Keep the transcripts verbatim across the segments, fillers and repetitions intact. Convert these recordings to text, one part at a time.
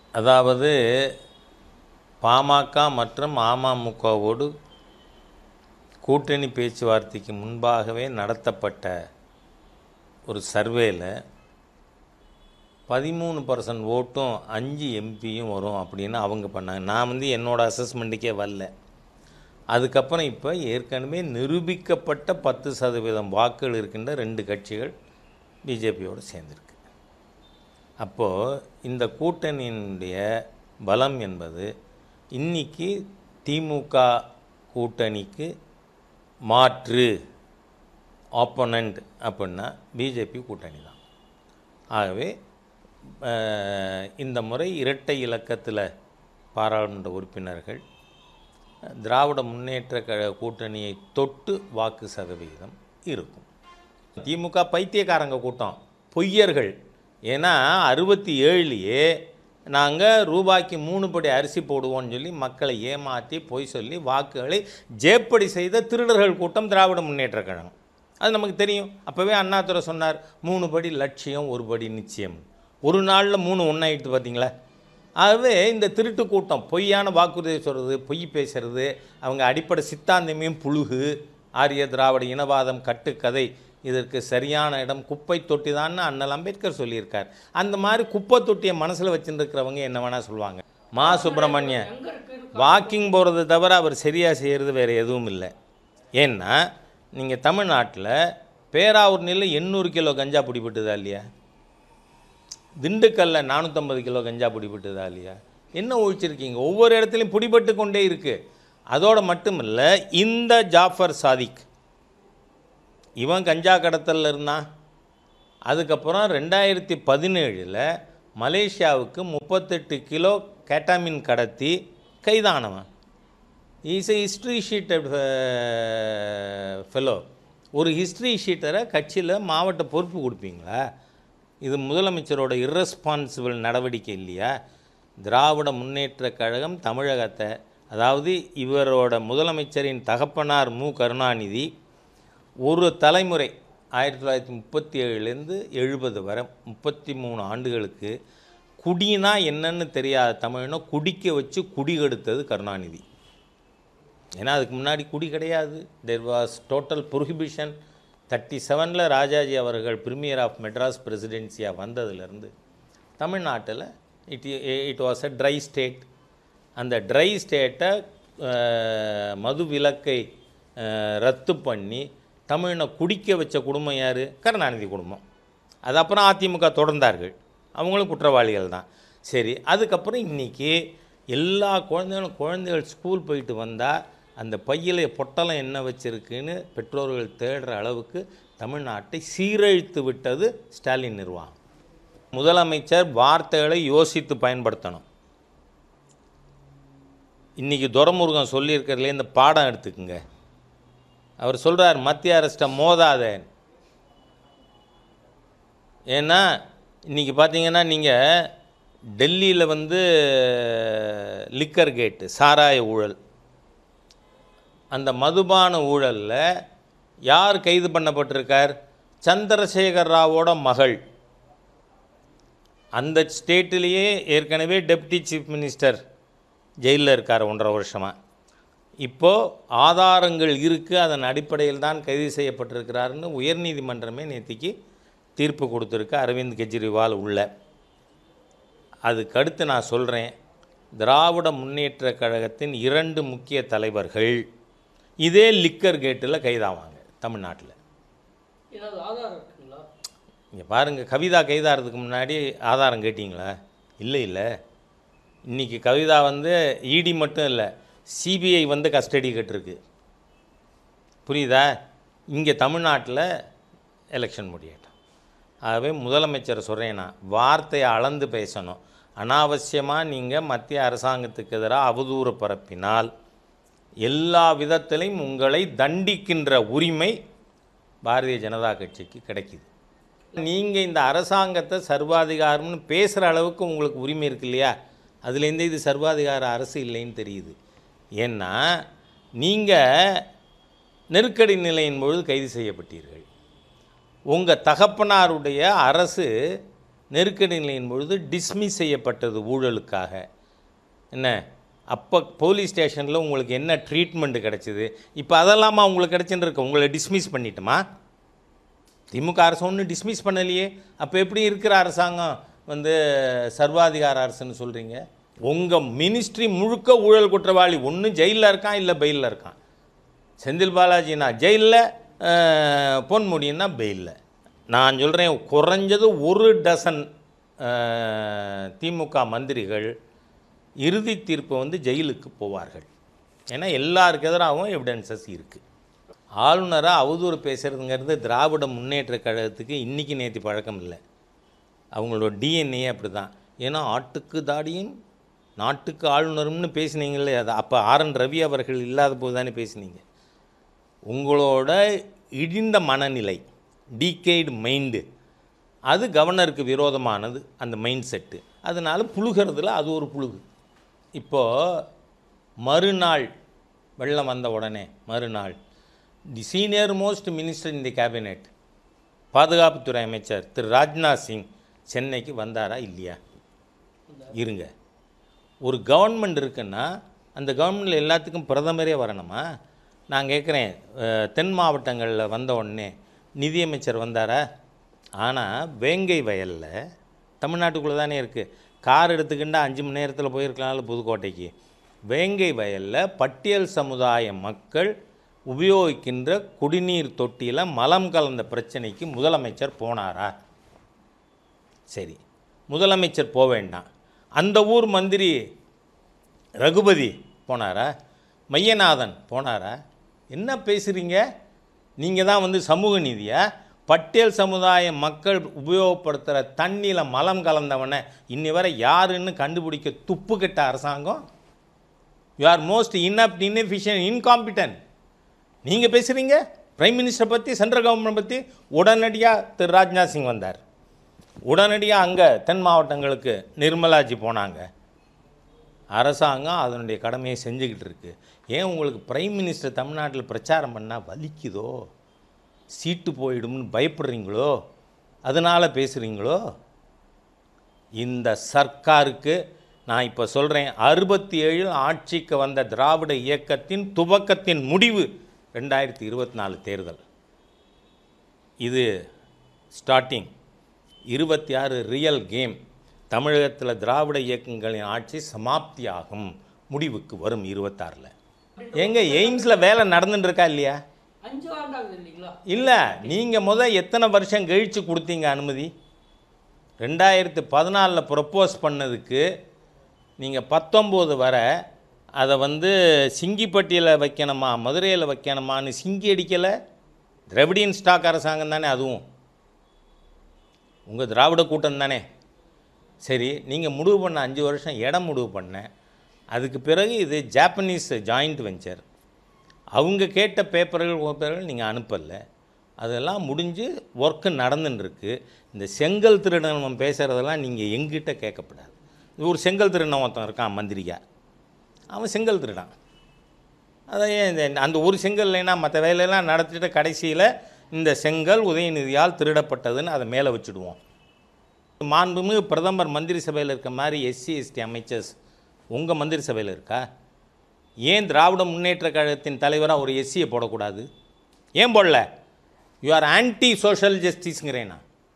அதாவது பாமக மற்றும் அமமுகவோடு கூட்டணி பேச்சுவார்த்தைக்கு முன்பாகவே நடத்தப்பட்ட ஒரு சர்வேல பதிமூணு பர்சன்ட் ஓட்டும் அஞ்சு எம்பியும் வரும் அப்படின்னு அவங்க பண்ணாங்க. நான் வந்து என்னோடய அசஸ்மெண்ட்டுக்கே வரல. அதுக்கப்புறம் இப்போ ஏற்கனவே நிரூபிக்கப்பட்ட பத்து சதவீதம் வாக்குகள் இருக்கின்ற ரெண்டு கட்சிகள் பிஜேபியோடு சேர்ந்துருக்கு. அப்போது இந்த கூட்டணியினுடைய பலம் என்பது இன்றைக்கி திமுக கூட்டணிக்கு மாற்று ஆப்போனண்ட் அப்படின்னா பிஜேபி கூட்டணி தான். ஆகவே இந்த முறை இரட்டை இலக்கத்தில் பாராளுமன்ற உறுப்பினர்கள் திராவிட முன்னேற்ற கழக கூட்டணியை தொட்டு வாக்கு சதவிகிதம் இருக்கும். திமுக பைத்தியக்காரங்க கூட்டம், பொய்யர்கள். ஏன்னா அறுபத்தி ஏழுலேயே நாங்கள் ரூபாய்க்கு மூணு படி அரிசி போடுவோம்னு சொல்லி மக்களை ஏமாற்றி பொய் சொல்லி வாக்குகளை ஜேப்படி செய்த திருடர்கள் கூட்டம் திராவிட முன்னேற்ற கழகம். அது நமக்கு தெரியும். அப்போவே அண்ணாதுரை சொன்னார், மூணு படி லட்சியம் ஒரு படி நிச்சயம். ஒரு நாளில் மூணு ஒன்றாயிடுத்து பார்த்தீங்களா. ஆகவே இந்த திருட்டு கூட்டம் பொய்யான வாக்குறுதி சொல்கிறது, பொய் பேசுகிறது, அவங்க அடிப்படை சித்தாந்தமையும் புழுகு, ஆரிய திராவிட இனவாதம் கட்டுக்கதை, இதற்கு சரியான இடம் குப்பை தொட்டி தான்னு அண்ணல் அம்பேத்கர் சொல்லியிருக்கார். அந்த மாதிரி குப்பை தொட்டியை மனசில் வச்சுருக்கிறவங்க என்ன வேணால் சொல்லுவாங்க. மா சுப்பிரமணியன் வாக்கிங் போகிறது தவிர அவர் சரியாக செய்கிறது வேறு எதுவும் இல்லை. ஏன்னா நீங்கள் தமிழ்நாட்டில் பேராவூர்னில் எண்ணூறு கிலோ கஞ்சா பிடிபட்டுதா இல்லையா? திண்டுக்கல்ல நானூற்றம்பது கிலோ கஞ்சா பிடிபட்டுதா இல்லையா? என்ன ஒழிச்சிருக்கீங்க? ஒவ்வொரு இடத்துலையும் பிடிபட்டு கொண்டே இருக்குது. அதோடு மட்டும் இல்லை, இந்த ஜாஃபர் சாதிக் இவன் கஞ்சா கடத்தலில் இருந்தான். அதுக்கப்புறம் ரெண்டாயிரத்தி பதினேழில் மலேசியாவுக்கு முப்பத்தெட்டு கிலோ கேட்டாமின் கடத்தி கைதானவன். Is a history sheeted fellow. ஒரு ஹிஸ்ட்ரி ஷீட்டரை கட்சியில் மாவட்ட பொறுப்பு கொடுப்பீங்களா? இது முதலமைச்சரோட இர்ரெஸ்பான்சிபிள் நடவடிக்கை இல்லையா? திராவிட முன்னேற்ற கழகம் தமிழகத்தை, அதாவது இவரோட முதலமைச்சரின் தகப்பனார் மு கருணாநிதி ஒரு தலைமுறை ஆயிரத்தி தொள்ளாயிரத்தி முப்பத்தி ஏழுலேருந்து எழுபது வரை முப்பத்தி மூணு ஆண்டுகளுக்கு குடினா என்னன்னு தெரியாத தமிழனை குடிக்க வச்சு குடி கெடுத்தது கருணாநிதி. ஏன்னா அதுக்கு முன்னாடி குடி கிடையாது. There was total prohibition. Thirty செவனில் ராஜாஜி அவர்கள் பிரிமியர் ஆஃப் மெட்ராஸ் பிரசிடென்சியாக வந்ததுலேருந்து தமிழ்நாட்டில் it it was a dry state. அந்த ட்ரை ஸ்டேட்டை மது விலக்கை ரத்து பண்ணி தமிழனை குடிக்க வச்ச குடும்பம் யார்? கருணாநிதி குடும்பம். அது அப்புறம் அதிமுக தொடர்ந்தார்கள், அவங்களும் குற்றவாளிகள் தான். சரி, அதுக்கப்புறம் இன்றைக்கி எல்லா குழந்தைகளும் குழந்தைகள் ஸ்கூல் போயிட்டு வந்தால் அந்த பையில பொட்டலம் என்ன வச்சுருக்குன்னு பெற்றோர்கள் தேடுற அளவுக்கு தமிழ்நாட்டை சீரழித்து விட்டது ஸ்டாலின் நிர்வாகம். முதலமைச்சர் வார்த்தைகளை யோசித்து பயன்படுத்தணும். இன்றைக்கி துரைமுருகன் சொல்லியிருக்கிறதுலே இந்த பாடம் எடுத்துக்குங்க. அவர் சொல்கிறார், மத்திய அரசை மோதாதேன். ஏன்னா இன்றைக்கி பார்த்தீங்கன்னா நீங்கள் டெல்லியில் வந்து லிக்கர் கேட்டு சாராய ஊழல், அந்த மதுபான ஊழலில் யார் கைது பண்ணப்பட்டிருக்கார்? சந்திரசேகர் ராவோட மகள். அந்த ஸ்டேட்டிலேயே ஏற்கனவே டெப்டி சீஃப் மினிஸ்டர் ஜெயிலில் இருக்கார் ஒன்றரை வருஷமாக. இப்போது ஆதாரங்கள் இருக்குது, அதன் அடிப்படையில் தான் கைது செய்யப்பட்டிருக்கிறாருன்னு உயர்நீதிமன்றமே நேற்றுக்கு தீர்ப்பு கொடுத்துருக்கு அரவிந்த் கெஜ்ரிவால் உள்ள. அதுக்கடுத்து நான் சொல்கிறேன், திராவிட முன்னேற்ற கழகத்தின் இரண்டு முக்கிய தலைவர்கள் இதே லிக்கர் கேட்டில் கைதாவாங்க தமிழ்நாட்டில். இங்கே பாருங்கள், கவிதா கைதாகிறதுக்கு முன்னாடி ஆதாரம் கேட்டிங்களா? இல்லை இல்லை. இன்றைக்கி கவிதா வந்து இடி மட்டும் இல்லை, சிபிஐ வந்து கஸ்டடி கேட்டிருக்கு. புரியுதா? இங்கே தமிழ்நாட்டில் எலெக்ஷன் முடியட்டும். ஆகவே முதலமைச்சர் சொல்கிறேன்னா வார்த்தையை அளந்து பேசணும். அனாவசியமாக நீங்கள் மத்திய அரசாங்கத்துக்கு எதிராக அவதூறு பரப்பினால் எல்லா விதத்திலையும் உங்களை தண்டிக்கின்ற உரிமை பாரதிய ஜனதா கட்சிக்கு கிடைக்கிது. நீங்கள் இந்த அரசாங்கத்தை சர்வாதிகாரம்னு பேசுகிற அளவுக்கு உங்களுக்கு உரிமை இருக்கு இல்லையா? அதுலேருந்து இது சர்வாதிகார அரசு இல்லைன்னு தெரியுது. ஏன்னா நீங்கள் நெருக்கடி நிலையின் பொழுது கைது செய்யப்பட்டீர்கள். உங்கள் தகப்பனாருடைய அரசு நெருக்கடி நிலையின் பொழுது டிஸ்மிஸ் செய்யப்பட்டது ஊழலுக்காக. என்ன அப்போ போலீஸ் ஸ்டேஷனில் உங்களுக்கு என்ன ட்ரீட்மெண்ட்டு கிடச்சிது? இப்போ அதெல்லாமா உங்களுக்கு கிடச்சின்னு இருக்கு. உங்களை டிஸ்மிஸ் பண்ணிட்டோமா? திமுக அரசு ஒன்றும் டிஸ்மிஸ் பண்ணலையே. அப்போ எப்படி இருக்கிற அரசாங்கம் வந்து சர்வாதிகார அரசுன்னு சொல்கிறீங்க? உங்கள் மினிஸ்ட்ரி முழுக்க ஊழல் குற்றவாளி. ஒன்று ஜெயிலில் இருக்கான், இல்லை பெயிலில் இருக்கான். செந்தில் பாலாஜினா ஜெயிலில், பொன்முடின்னா பெயிலில். நான் சொல்கிறேன், குறைஞ்சது ஒரு டசன் திமுக மந்திரிகள் இறுதி தீர்ப்பு வந்து ஜெயிலுக்கு போவார்கள். ஏன்னா எல்லாருக்கு எதிராகவும் எவிடன்சஸ் இருக்குது. ஆளுநராக அவதூறு பேசுகிறதுங்கிறது திராவிட முன்னேற்ற கழகத்துக்கு இன்றைக்கி நேற்று பழக்கம் இல்லை. அவங்களோட டிஎன்ஏ அப்படி தான். ஏன்னா ஆட்டுக்கு தாடியும் நாட்டுக்கு ஆளுநரும்னு பேசினீங்களே, அது அப்போ ஆர் என் ரவி அவர்கள் இல்லாத போது தானே பேசினீங்க. உங்களோட இடிந்த மனநிலை, டீகேய்டு மைண்டு, அது கவர்னருக்கு விரோதமானது. அந்த மைண்ட் செட்டு அதனால் புழுகிறதுல அது ஒரு புழுகு. இப்போது மறுநாள் வெள்ளம் வந்த உடனே மறுநாள் the senior most minister in the cabinet, பாதுகாப்புத்துறை அமைச்சர் திரு ராஜ்நாத் சிங் சென்னைக்கு வந்தாரா இல்லையா? இருங்க, ஒரு கவர்மெண்ட் இருக்குன்னா அந்த கவர்மெண்ட்டில் எல்லாத்துக்கும் பிரதமரே வரணுமா? நான் கேட்குறேன், தென் மாவட்டங்களில் வந்த உடனே நிதியமைச்சர் வந்தாரா? ஆனால் வேங்கை வயலில் தமிழ்நாட்டுக்குள்ளே தானே இருக்குது. கார் எடுத்துக்கிட்டால் அஞ்சு மணி நேரத்தில் போயிருக்கலாம்ல புதுக்கோட்டைக்கு. வேங்கை வயலில் பட்டியல் சமுதாய மக்கள் உபயோகிக்கின்ற குடிநீர் தொட்டியில் மலம் கலந்த பிரச்சனைக்கு முதலமைச்சர் போனாரா? சரி, முதலமைச்சர் போக வேண்டாம், அந்த ஊர் மந்திரி ரகுபதி போனாரா? மையநாதன் போனாரா? என்ன பேசுகிறீங்க? நீங்கள் தான் வந்து சமூக நீதியா? பட்டியல் சமுதாய மக்கள் உபயோகப்படுத்துகிற தண்ணியில் மலம் கலந்தவனை இன்னி வரை யாருன்னு கண்டுபிடிக்க துப்பு கெட்ட அரசாங்கம். You are most inept, inefficient, incompetent. நீங்கள் பேசுகிறீங்க பிரைம் மினிஸ்டர் பற்றி, சென்ட்ரல் கவர்மெண்ட் பற்றி. உடனடியாக திரு ராஜ்நாத் சிங் வந்தார். உடனடியாக அங்கே தென் மாவட்டங்களுக்கு நிர்மலாஜி போனாங்க. அரசாங்கம் அதனுடைய கடமையை செஞ்சுக்கிட்டு இருக்கு. ஏன் உங்களுக்கு பிரைம் மினிஸ்டர் தமிழ்நாட்டில் பிரச்சாரம் பண்ணால் வலிக்குதோ, சீட்டு போயிடும்னு பயப்படுறீங்களோ, அதனால் பேசுகிறீங்களோ? இந்த சர்க்காருக்கு நான் இப்போ சொல்கிறேன், அறுபத்தி ஏழில் ஆட்சிக்கு வந்த திராவிட இயக்கத்தின் துவக்கத்தின் முடிவு ரெண்டாயிரத்தி இருபத்தி நாலு தேர்தல். இது ஸ்டார்டிங். இருபத்தி ஆறு ரியல் கேம். தமிழகத்தில் திராவிட இயக்கங்களின் ஆட்சி சமாப்தி ஆகும், முடிவுக்கு வரும் இருபத்தாறில். எங்கே எய்ம்ஸில் வேலை நடந்துட்டு இருக்கா இல்லையா? இல்லை, நீங்கள் முதல் எத்தனை வருஷம் கழித்து கொடுத்தீங்க அனுமதி? ரெண்டாயிரத்து பதினாலில் ப்ரப்போஸ் பண்ணதுக்கு நீங்கள் பத்தொம்போது வரை அதை வந்து சிங்கிப்பட்டியில் வைக்கணுமா மதுரையில் வைக்கணுமான்னு சிங்கி அடிக்கலை. திராவிடியன் ஸ்டாக் அரசாங்கம் தானே, அதுவும் உங்கள் திராவிட கூட்டம் தானே. சரி, நீங்கள் முடிவு பண்ண அஞ்சு வருஷம் இடம் முடிவு பண்ண, அதுக்கு பிறகு இது ஜாப்பனீஸ் ஜாயிண்ட் வெஞ்சர், அவங்க கேட்ட பேப்பர்கள் பேப்பர்கள் நீங்கள் அனுப்பலை. அதெல்லாம் முடிஞ்சு ஒர்க்கு நடந்துட்டுருக்கு. இந்த செங்கல் திருடனம் பேசுகிறதெல்லாம் நீங்கள் எங்கிட்ட கேட்கப்படாது. ஒரு செங்கல் திருடன் ஒருத்தன் இருக்கான் மந்திரியா, அவன் செங்கல் திருடான். அதை ஏன் அந்த ஒரு செங்கல் இல்லைன்னா மற்ற வேலையெல்லாம் நடத்திட்டு கடைசியில் இந்த செங்கல் உதயநிதியால் திருடப்பட்டதுன்னு அதை மேலே வச்சுடுவோம். மாண்புமிகு பிரதமர் மந்திரி சபையில் இருக்க மாதிரி எஸ்சி எஸ்டி அமைச்சர்ஸ் உங்கள் மந்திரி சபையில் இருக்கா? ஏன் திராவிட முன்னேற்ற கழகத்தின் தலைவராக ஒரு எஸ்சியை போடக்கூடாது? ஏன் போடல? யூ ஆர் ஆன்டி சோஷியல் ஜஸ்டிஸ்ங்கிறேனா?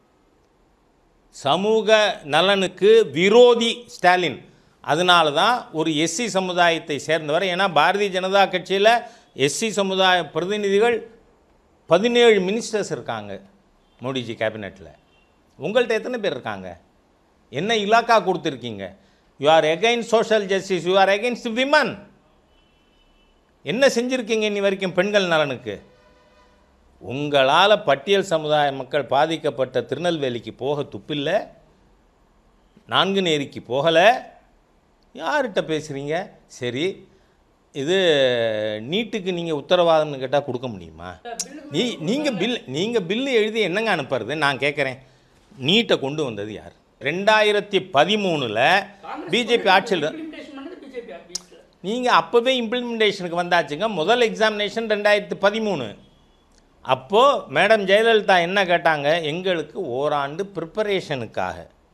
சமூக நலனுக்கு விரோதி ஸ்டாலின். அதனால தான் ஒரு எஸ்சி சமுதாயத்தை சேர்ந்தவர். ஏன்னா பாரதிய ஜனதா கட்சியில் எஸ்சி சமுதாய பிரதிநிதிகள் பதினேழு மினிஸ்டர்ஸ் இருக்காங்க மோடிஜி கேபினெட்டில். உங்கள்கிட்ட எத்தனை பேர் இருக்காங்க? என்ன இலாக்கா கொடுத்துருக்கீங்க? You are against social justice, you are against women. என்ன செஞ்சுருக்கீங்க இன்னி வரைக்கும் பெண்கள் நலனுக்கு? உங்களால் பட்டியல் சமுதாய மக்கள் பாதிக்கப்பட்ட திருநெல்வேலிக்கு போக துப்பில்லை, நான்குநேரிக்கு போகலை. யார்கிட்ட பேசுகிறீங்க? சரி, இது நீட்டுக்கு நீங்கள் உத்தரவாதம்னு கேட்டால் கொடுக்க முடியுமா? நீ நீங்கள் பில் நீங்கள் பில்லு எழுதி என்னங்க அனுப்புறது? நான் கேட்குறேன், நீட்டை கொண்டு வந்தது யார்? ரெண்டாயிரத்தி பதிமூணில் பிஜேபி ஆட்சியில் நீங்கள் அப்போவே இம்ப்ளிமெண்டேஷனுக்கு வந்தாச்சுங்க. முதல் எக்ஸாமினேஷன் ரெண்டாயிரத்தி பதிமூணு. அப்போது மேடம் ஜெயலலிதா என்ன கேட்டாங்க? எங்களுக்கு ஓராண்டு ப்ரிப்பரேஷனுக்காக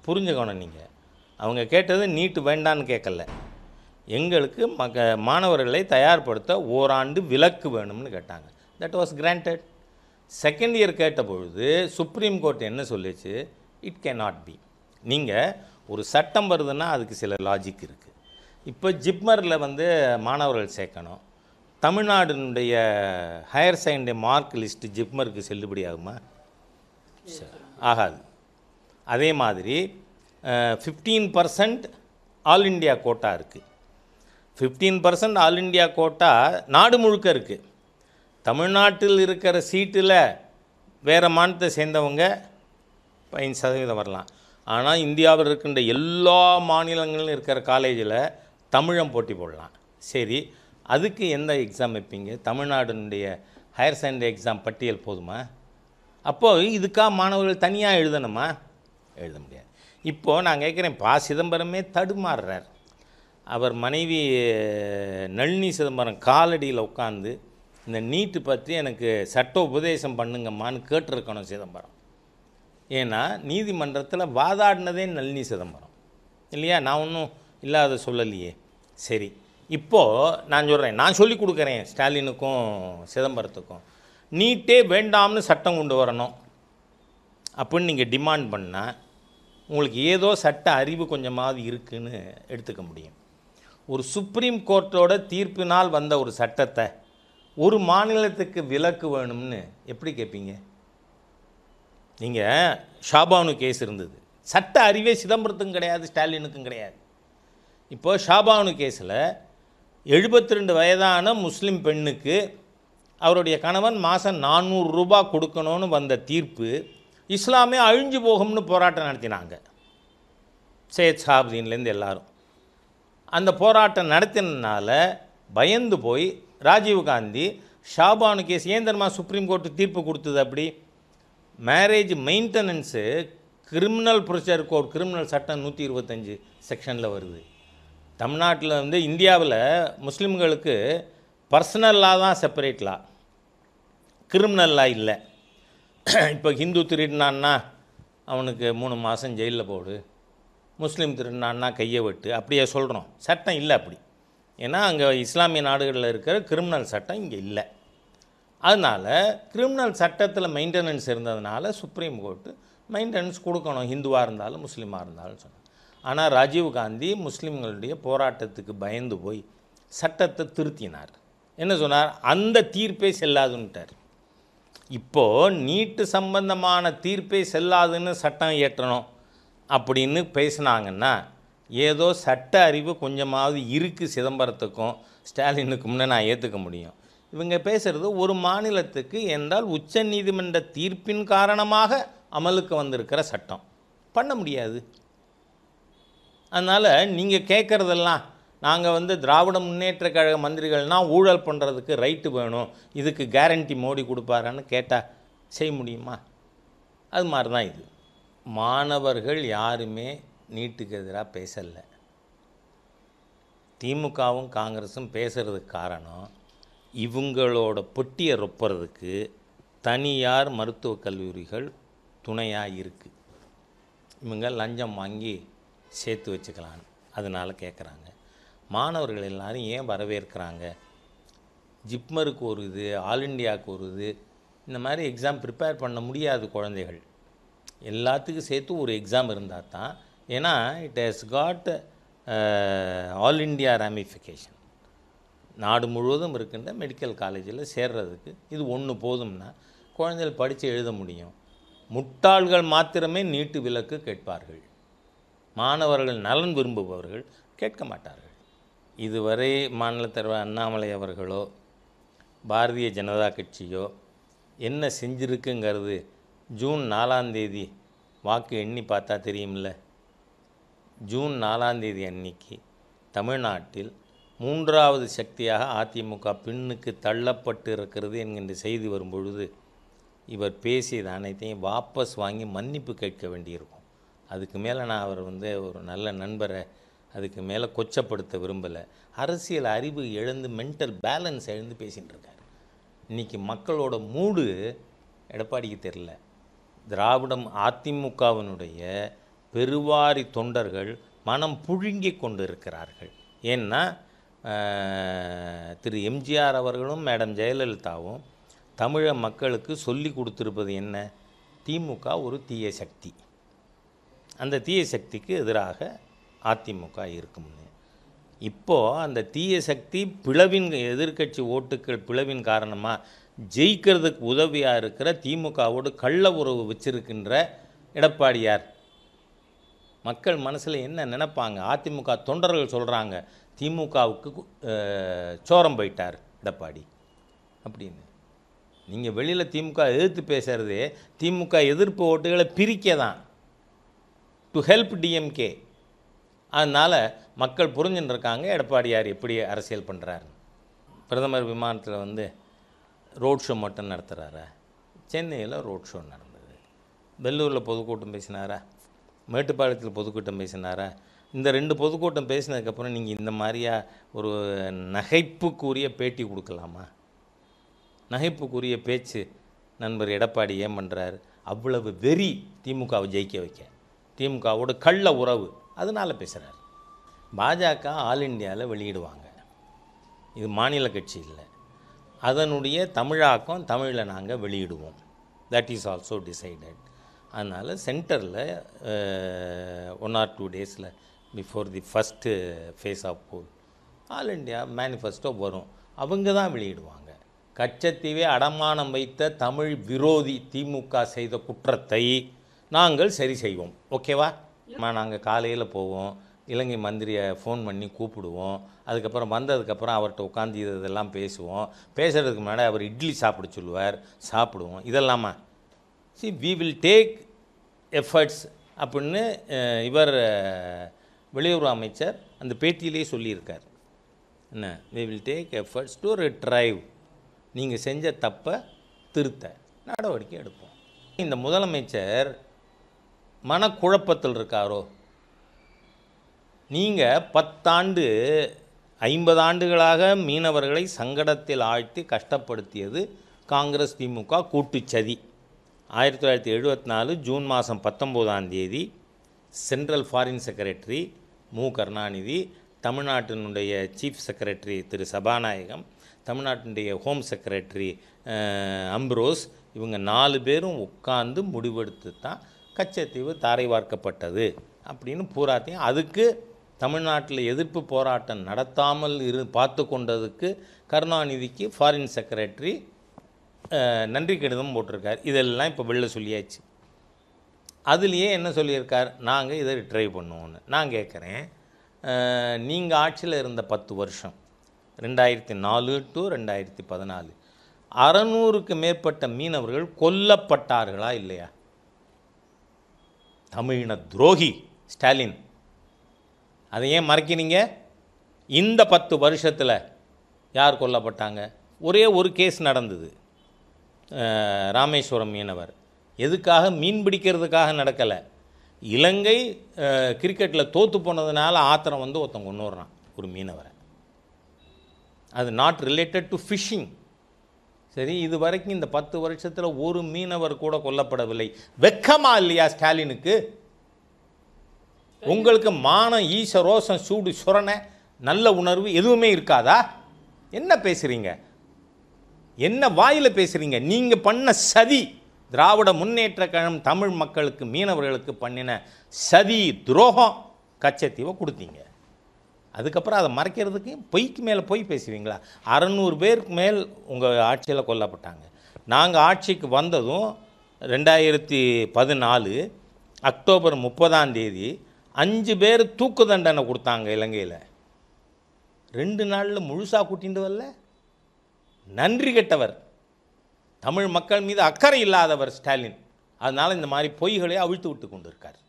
புரிஞ்சுக்கணும். நீங்கள் அவங்க கேட்டது நீட்டு வேண்டான்னு கேட்கல, எங்களுக்கு மக மாணவர்களை தயார்படுத்த ஓராண்டு விலக்கு வேணும்னு கேட்டாங்க. That was granted. Second year கேட்ட பொழுது சுப்ரீம் கோர்ட் என்ன சொல்லிச்சு, இட் கேன் நாட் பி. நீங்கள் ஒரு சட்டம் வருதுன்னா அதுக்கு சில லாஜிக் இருக்குது. இப்போ ஜிப்மரில் வந்து மாணவர்கள் சேர்க்கணும், தமிழ்நாடுனுடைய ஹையர் செகண்டரி மார்க் லிஸ்ட்டு ஜிப்மருக்கு செல்லுபடி ஆகுமா? ஆகாது. அதே மாதிரி fifteen percent all India quota இருக்குது. Fifteen percent all India quota நாடு முழுக்க இருக்குது. தமிழ்நாட்டில் இருக்கிற சீட்டில் வேறு மாநிலத்தை சேர்ந்தவங்க பதினஞ்சு சதவீதம் வரலாம். ஆனால் இந்தியாவில் இருக்கின்ற எல்லா மாநிலங்களிலும் இருக்கிற காலேஜில் தமிழம் போட்டி போடலாம். சரி, அதுக்கு எந்த எக்ஸாம் வைப்பீங்க? தமிழ்நாடுனுடைய ஹையர் செகண்டரி எக்ஸாம் பட்டியல் போதுமா? அப்போது இதுக்காக மாணவர்கள் தனியாக எழுதணுமா? எழுத முடியாது. இப்போது நான் கேட்குறேன், பா சிதம்பரமே தடுமாறுறார். அவர் மனைவி நளினி சிதம்பரம் காலடியில் உட்காந்து இந்த நீட்டு பற்றி எனக்கு சட்ட உபதேசம் பண்ணுங்கம்மான்னு கேட்டிருக்கணும் சிதம்பரம். ஏன்னா நீதிமன்றத்தில் வாதாடினதே நளினி சிதம்பரம் இல்லையா? நான் ஒன்றும் இல்லாத சொல்லலையே. சரி, இப்போது நான் சொல்கிறேன், நான் சொல்லி கொடுக்குறேன் ஸ்டாலினுக்கும் சிதம்பரத்துக்கும், நீட்டே வேண்டாம்னு சட்டம் கொண்டு வரணும் அப்படின்னு நீங்கள் டிமாண்ட் பண்ணால் உங்களுக்கு ஏதோ சட்ட அறிவு கொஞ்சமாவது இருக்குதுன்னு எடுத்துக்க முடியும். ஒரு சுப்ரீம் கோர்ட்டோட தீர்ப்பினால் வந்த ஒரு சட்டத்தை ஒரு மாநிலத்துக்கு விலக்கு வேணும்னு எப்படி கேட்பீங்க? நீங்கள் ஷாபானு கேஸ் இருந்தது, சட்ட அறிவே சிதம்பரத்துக்கும் கிடையாது, ஸ்டாலினுக்கும் கிடையாது. இப்போ ஷாபானு கேஸில் எழுபத்தி ரெண்டு வயதான முஸ்லீம் பெண்ணுக்கு அவருடைய கணவன் மாதம் நானூறு ரூபா கொடுக்கணும்னு வந்த தீர்ப்பு இஸ்லாமே அழிஞ்சு போகும்னு போராட்டம் நடத்தினாங்க. சையத் ஷாபுதீன்லேருந்து எல்லாரும் அந்த போராட்டம் நடத்தினால பயந்து போய் ராஜீவ்காந்தி ஷாபானு கேஸ் ஏன் தெரியுமா சுப்ரீம் கோர்ட்டு தீர்ப்பு கொடுத்தது? அப்படி marriage maintenance criminal procedure code, criminal சட்டம் நூற்றி இருபத்தஞ்சி செக்ஷனில் வருது. தமிழ்நாட்டில் வந்து இந்தியாவில் முஸ்லீம்களுக்கு பர்சனல் லா தான் செப்பரேட் லா, கிரிமினல் லா இல்லை. இப்போ ஹிந்து திருடினான்னா அவனுக்கு மூணு மாதம் ஜெயிலில் போடு, முஸ்லீம் திருடினான்னா கையை வெட்டு, அப்படியே சொல்கிறோம். சட்டம் இல்லை அப்படி. ஏன்னா அங்கே இஸ்லாமிய நாடுகளில் இருக்கிற கிரிமினல் சட்டம் இங்கே இல்லை. அதனால் கிரிமினல் சட்டத்தில் மெயின்டெனன்ஸ் இருந்ததுனால சுப்ரீம் கோர்ட்டு மெயின்டெனன்ஸ் கொடுக்கணும், ஹிந்துவாக இருந்தாலும் முஸ்லீமாக இருந்தாலும் சொன்னாங்க. ஆனால் ராஜீவ்காந்தி முஸ்லீம்களுடைய போராட்டத்துக்கு பயந்து போய் சட்டத்தை திருத்தினார். என்ன சொன்னார்? அந்த தீர்ப்பே செல்லாதுன்ட்டார். இப்போது நீட்டு சம்பந்தமான தீர்ப்பே செல்லாதுன்னு சட்டம் இயற்றணும் அப்படின்னு பேசினாங்கன்னா ஏதோ சட்ட அறிவு கொஞ்சமாவது இருக்குது சிதம்பரத்துக்கும் ஸ்டாலினுக்கும்னு நான் ஏற்றுக்க முடியும். இவங்க பேசுகிறது ஒரு மாநிலத்துக்கு என்றால் உச்ச நீதிமன்ற தீர்ப்பின் காரணமாக அமலுக்கு வந்திருக்கிற சட்டம் பண்ண முடியாது. அதனால் நீங்கள் கேட்குறதெல்லாம் நாங்கள் வந்து திராவிட முன்னேற்ற கழக மந்திரிகள்னால் ஊழல் பண்ணுறதுக்கு ரைட்டு வேணும், இதுக்கு கேரண்டி மோடி கொடுப்பாரான்னு கேட்டால் செய்ய முடியுமா? அது மாதிரி தான் இது. மாணவர்கள் யாருமே நீட்டுக்கு எதிராக பேசலை. திமுகவும் காங்கிரஸும் பேசுகிறதுக்கு காரணம் இவங்களோட பொட்டியை ரொப்புறதுக்கு தனியார் மருத்துவக் கல்லூரிகள் துணையாக இருக்குது. இவங்க லஞ்சம் வாங்கி சேர்த்து வச்சுக்கலான்னு அதனால் கேட்குறாங்க. மாணவர்கள் எல்லாரும் ஏன் வரவேற்கிறாங்க? ஜிப்மருக்கு ஒரு இது, ஆல் இண்டியாவுக்கு ஒரு இது, இந்த மாதிரி எக்ஸாம் ப்ரிப்பேர் பண்ண முடியாது குழந்தைகள். எல்லாத்துக்கும் சேர்த்து ஒரு எக்ஸாம் இருந்தால் தான். ஏன்னா it has got all India ramification. நாடு முழுவதும் இருக்கின்ற மெடிக்கல் காலேஜில் சேர்றதுக்கு இது ஒன்று போதும்னா குழந்தைகள் படித்து எழுத முடியும். முட்டாள்கள் மாத்திரமே நீட்டு விலக்கு கேட்பார்கள், மாணவர்கள் நலன் விரும்புபவர்கள் கேட்க மாட்டார்கள். இதுவரை மாநில தலைவர் அண்ணாமலை அவர்களோ பாரதிய ஜனதா கட்சியோ என்ன செஞ்சுருக்குங்கிறது ஜூன் நாலாம் தேதி வாக்கு எண்ணி பார்த்தா தெரியுமில்ல. ஜூன் நாலாம் தேதி அன்னைக்கு தமிழ்நாட்டில் மூன்றாவது சக்தியாக அதிமுக பின்னுக்கு தள்ளப்பட்டு இருக்கிறது என்கின்ற செய்தி வரும்பொழுது இவர் பேசியது அனைத்தையும் வாபஸ் வாங்கி மன்னிப்பு கேட்க வேண்டியிருக்கும். அதுக்கு மேலே நான் அவர் வந்து ஒரு நல்ல நண்பரை அதுக்கு மேலே கொச்சப்படுத்த விரும்பலை. அரசியல் அறிவு எழுந்து மென்டல் பேலன்ஸ் எழுந்து பேசிகிட்டு இருக்கார். இன்றைக்கி மக்களோட மூடு எடப்பாடிக்கு தெரில. திராவிடம் அதிமுகவினுடைய பெருவாரி தொண்டர்கள் மனம் புழுங்கி கொண்டு இருக்கிறார்கள். ஏன்னா திரு எம்ஜிஆர் அவர்களும் மேடம் ஜெயலலிதாவும் தமிழக மக்களுக்கு சொல்லி கொடுத்துருப்பது என்ன? திமுக ஒரு தீய சக்தி, அந்த தீய சக்திக்கு எதிராக அதிமுக இருக்கும்னு. இப்போது அந்த தீய சக்தி பிளவின் எதிர்க்கட்சி ஓட்டுக்கள் பிளவின் காரணமாக ஜெயிக்கிறதுக்கு உதவியாக இருக்கிற திமுகவோடு கள்ள உறவு வச்சிருக்கின்ற எடப்பாடியார் மக்கள் மனசில் என்ன நினைப்பாங்க? அதிமுக தொண்டர்கள் சொல்கிறாங்க திமுகவுக்கு சோரம் போயிட்டார் எடப்பாடி அப்படின்னு. நீங்கள் வெளியில் திமுக எதிர்த்து பேசுகிறதே திமுக எதிர்ப்பு ஓட்டுகளை பிரிக்க தான், டு ஹெல்ப் டிஎம்கே. அதனால் மக்கள் புரிஞ்சுன்னு இருக்காங்க எடப்பாடியார் எப்படி அரசியல் பண்ணுறாரு. பிரதமர் விமானத்தில் வந்து ரோட் ஷோ மட்டும் நடத்துகிறாரா? சென்னையில் ரோட் ஷோ நடந்தது. வெள்ளூரில் பொதுக்கூட்டம் பேசினாரா? மேட்டுப்பாளையத்தில் பொதுக்கூட்டம் பேசினாரா? இந்த ரெண்டு பொதுக்கூட்டம் பேசினதுக்கப்புறம் நீங்கள் இந்த மாதிரியா ஒரு நகைப்புக்குரிய பேட்டி கொடுக்கலாமா? நகைப்புக்குரிய பேச்சு நண்பர் எடப்பாடி ஏன் பண்ணுறாரு? அவ்வளவு வெறி திமுகவை ஜெயிக்க வைக்க, திமுகவோட கள்ள உறவு, அதனால் பேசுகிறார். பாஜக ஆல் இண்டியாவில் வெளியிடுவாங்க, இது மாநில கட்சி இல்லை, அதனுடைய தமிழாக்கம் தமிழில் நாங்கள் வெளியிடுவோம். That is also decided. அதனால் சென்டரில் ஒன் ஆர் டூ டேஸில் before the first phase of poll all India manifesto வரும், அவங்க தான் வெளியிடுவாங்க. கச்சத்தீவை அடமானம் வைத்த தமிழ் விரோதி திமுக செய்த குற்றத்தை நாங்கள் சரி செய்வோம். ஓகேவா? நாங்கள் காலையில் போவோம், இலங்கை மந்திரியை ஃபோன் பண்ணி கூப்பிடுவோம், அதுக்கப்புறம் வந்ததுக்கப்புறம் அவர்கிட்ட உட்காந்து இதெல்லாம் பேசுவோம். பேசுகிறதுக்கு முன்னாடி அவர் இட்லி சாப்பிட சொல்லுவார், சாப்பிடுவோம். இதெல்லாமா see we will take efforts அப்படின்னு இவர் வெளியுறவு அமைச்சர் அந்த பேட்டியிலே சொல்லியிருக்கார். என்ன? We will take efforts to retrieve, நீங்கள் செஞ்ச தப்பை திருத்த நடவடிக்கை எடுப்போம். இந்த முதலமைச்சர் மனக்குழப்பத்தில் இருக்காரோ? நீங்கள் பத்தாண்டு ஐம்பது ஆண்டுகளாக மீனவர்களை சங்கடத்தில் ஆழ்த்தி கஷ்டப்படுத்தியது காங்கிரஸ் திமுக கூட்டுச்சதி. ஆயிரத்தி தொள்ளாயிரத்தி எழுபத்தி நாலு ஜூன் மாதம் பத்தொம்போதாம் தேதி சென்ட்ரல் ஃபாரின் செக்ரட்டரி மு கருணாநிதி, தமிழ்நாட்டினுடைய சீஃப் செக்ரட்டரி திரு சபாநாயகம், தமிழ்நாட்டினுடைய ஹோம் செக்ரட்டரி அம்ப்ரோஸ், இவங்க நாலு பேரும் உட்கார்ந்து முடிவெடுத்து தான் கச்சத்தீவு தாரை வார்க்கப்பட்டது அப்படின்னு பூராத்தையும். அதுக்கு தமிழ்நாட்டில் எதிர்ப்பு போராட்டம் நடத்தாமல் இரு பார்த்து கொண்டதுக்கு கருணாநிதிக்கு ஃபாரின் செக்ரட்டரி நன்றி கடிதம் போட்டிருக்கார். இதெல்லாம் இப்போ வெளில சொல்லியாச்சு. அதுலேயே என்ன சொல்லியிருக்கார்? நாங்கள் இதை ட்ரை பண்ணுவோன்னு. நான் கேட்குறேன், நீங்கள் ஆட்சியில் இருந்த பத்து வருஷம் ரெண்டாயிரத்தி நாலு டு ரெண்டாயிரத்தி பதினாலு அறநூறுக்கு மேற்பட்ட மீனவர்கள் கொல்லப்பட்டார்களா இல்லையா? தமிழின துரோகி ஸ்டாலின், அதை ஏன் மறைக்கிறீங்க? இந்த பத்து வருஷத்தில் யார் கொல்லப்பட்டாங்க? ஒரே ஒரு கேஸ் நடந்தது, ராமேஸ்வரம் மீனவர். எதுக்காக? மீன் பிடிக்கிறதுக்காக நடக்கலை. இலங்கை கிரிக்கெட்டில் தோற்று போனதுனால ஆத்திரம் வந்து ஒருத்தன் கொண்டு வர்றான் ஒரு மீனவரை. அது நாட் ரிலேட்டட் டு ஃபிஷிங். சரி, இது வரைக்கும் இந்த பத்து வருஷத்தில் ஒரு மீனவர் கூட கொல்லப்படவில்லை. வெக்கமா இல்லையா ஸ்டாலினுக்கு? உங்களுக்கு மானம், ஈச, ரோசம், சூடு, சுரணை, நல்ல உணர்வு எதுவுமே இருக்காதா? என்ன பேசுகிறீங்க? என்ன வாயில் பேசுகிறீங்க? நீங்கள் பண்ண சதி, திராவிட முன்னேற்ற கழகம் தமிழ் மக்களுக்கு மீனவர்களுக்கு பண்ணின சதி துரோகம். கச்சத்தீவை கொடுத்தீங்க, அதுக்கப்புறம் அதை மறைக்கிறதுக்கு பொய்க்கு மேலே பொய் பேசுவீங்களா? அறநூறு பேருக்கு மேல் உங்கள் ஆட்சியில் கொல்லப்பட்டாங்க. நாங்கள் ஆட்சிக்கு வந்ததும் ரெண்டாயிரத்தி பதினாலு அக்டோபர் முப்பதாம் தேதி அஞ்சு பேர் தூக்கு தண்டனை கொடுத்தாங்க இலங்கையில். ரெண்டு நாளில் முழுசாக கூட்டிகிட்டு வரல. நன்றி கெட்டவர், தமிழ் மக்கள் மீது அக்கறை இல்லாதவர் ஸ்டாலின். அதனால் இந்த மாதிரி பொய்களை அவிழ்த்து விட்டு கொண்டு இருக்கார்.